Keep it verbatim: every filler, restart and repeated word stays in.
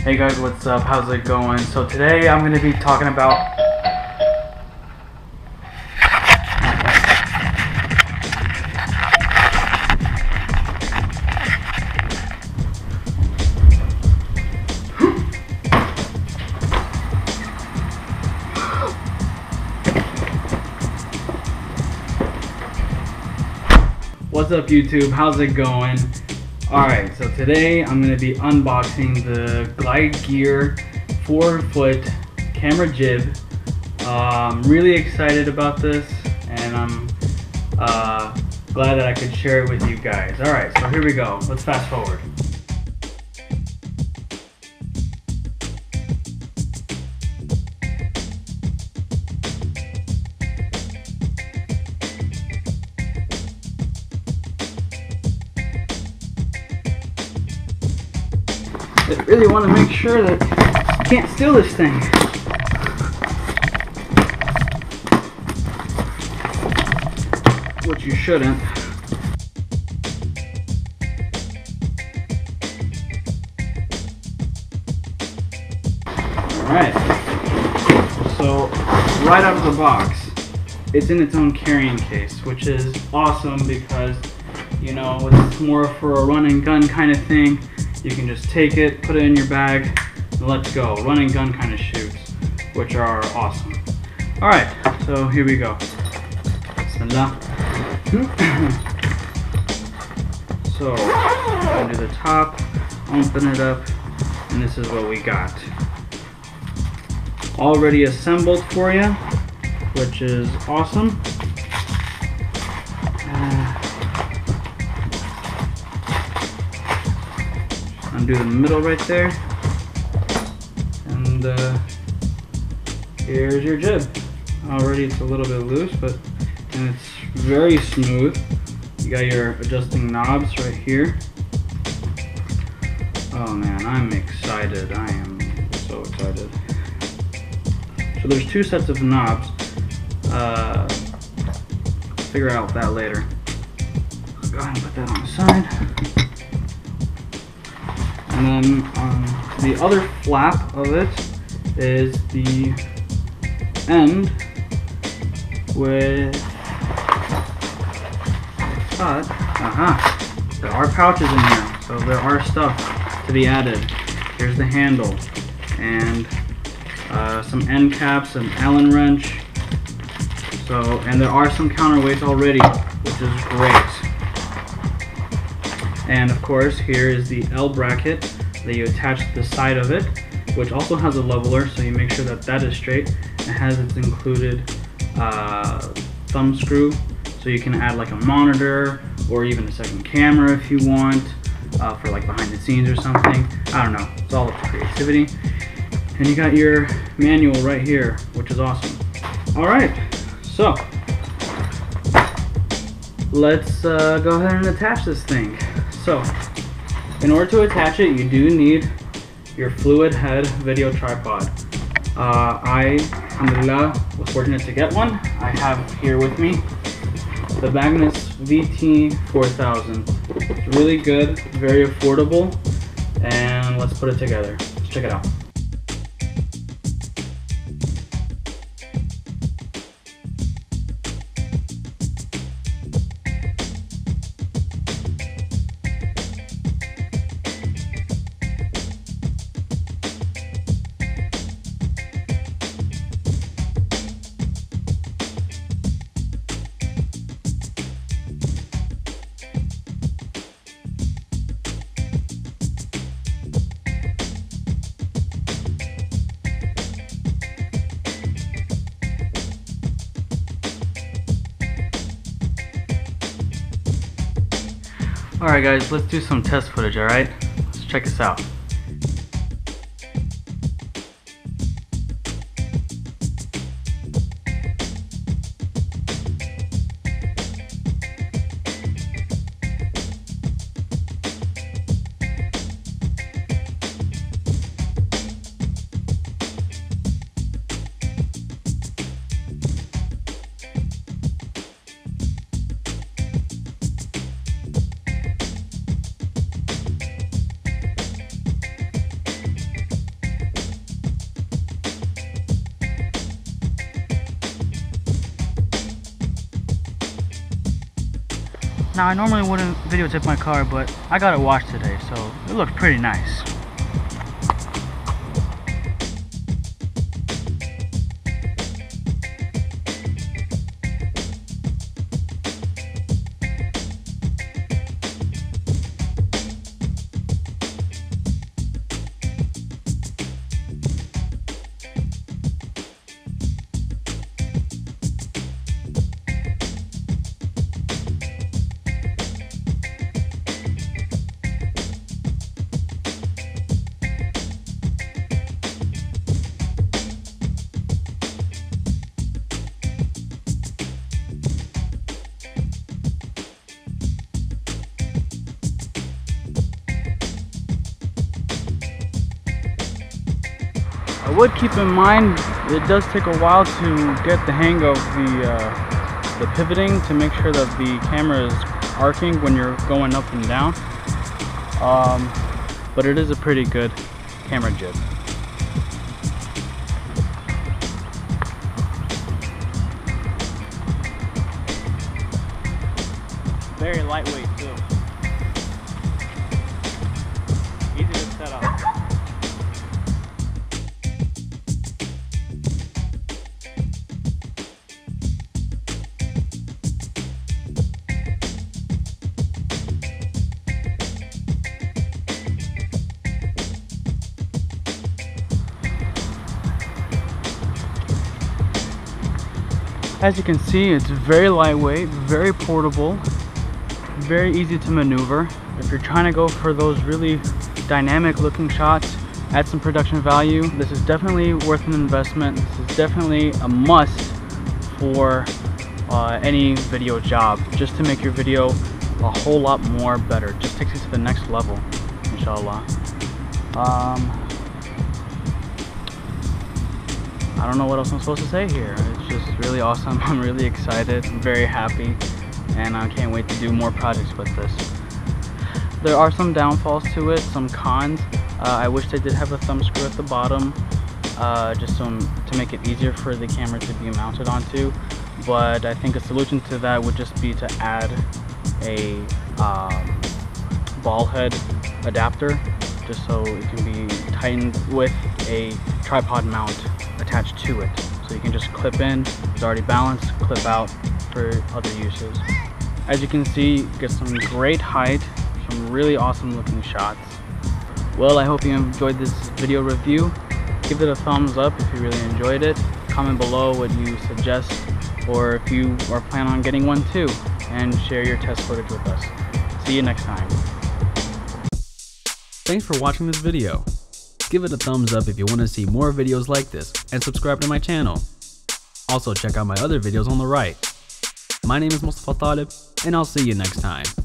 Hey guys, what's up? How's it going? So today I'm going to be talking about What's up YouTube? How's it going? Alright, so today I'm going to be unboxing the Glide Gear four foot camera jib. Uh, I'm really excited about this, and I'm uh, glad that I could share it with you guys. Alright, so here we go. Let's fast forward. I really want to make sure that you can't steal this thing. Which you shouldn't. Alright. So, right out of the box, it's in its own carrying case, which is awesome because, you know, it's more for a run and gun kind of thing. You can just take it, put it in your bag, and let's go. Run and gun kind of shoots, which are awesome. Alright, so here we go. Bismillah. So, undo the top, open it up, and this is what we got. Already assembled for you, which is awesome. Uh, undo the middle right there, and uh, here's your jib. Already it's a little bit loose, but and it's very smooth. You got your adjusting knobs right here. Oh man, I'm excited. I am so excited. So there's two sets of knobs. Uh, figure out that later. I'll go ahead and put that on the side. And then um, the other flap of it is the end with cut. Aha! There are pouches in here, so there are stuff to be added. Here's the handle and uh, some end caps, an Allen wrench. So, and there are some counterweights already, which is great. And of course, here is the L bracket that you attach to the side of it, which also has a leveler, so you make sure that that is straight. It has its included uh, thumb screw, so you can add like a monitor or even a second camera if you want, uh, for like behind the scenes or something. I don't know, it's all up to creativity. And you got your manual right here, which is awesome. All right, so let's uh, go ahead and attach this thing. So, in order to attach it, you do need your fluid head video tripod. Uh, I, alhamdulillah, was fortunate to get one. I have here with me the Magnus V T four thousand. It's really good, very affordable, and let's put it together. Let's check it out. Alright guys, let's do some test footage, alright? Let's check this out. Now, I normally wouldn't videotape my car, but I got it washed today, so it looks pretty nice. I would keep in mind it does take a while to get the hang of the uh, the pivoting to make sure that the camera is arcing when you're going up and down. Um, but it is a pretty good camera jib. Very lightweight too. Easy to set up. As you can see, it's very lightweight, very portable, very easy to maneuver. If you're trying to go for those really dynamic looking shots, add some production value, this is definitely worth an investment. This is definitely a must for uh, any video job, just to make your video a whole lot more better. Just takes it to the next level, inshallah. Um, I don't know what else I'm supposed to say here. It's just really awesome. I'm really excited. I'm very happy, and I can't wait to do more projects with this. There are some downfalls to it, some cons. Uh, I wish they did have a thumb screw at the bottom, uh, just some, to make it easier for the camera to be mounted onto. But I think a solution to that would just be to add a um, ball head adapter, just so it can be tightened with a tripod mount attached to it, so you can just clip in, it's already balanced, clip out for other uses. As you can see, get some great height, some really awesome looking shots. Well, I hope you enjoyed this video review. Give it a thumbs up if you really enjoyed it. Comment below what you suggest, or if you are planning on getting one too, and share your test footage with us. See you next time. Thanks for watching this video. Give it a thumbs up if you want to see more videos like this, and subscribe to my channel. Also check out my other videos on the right. My name is Mustafa Talib, and I'll see you next time.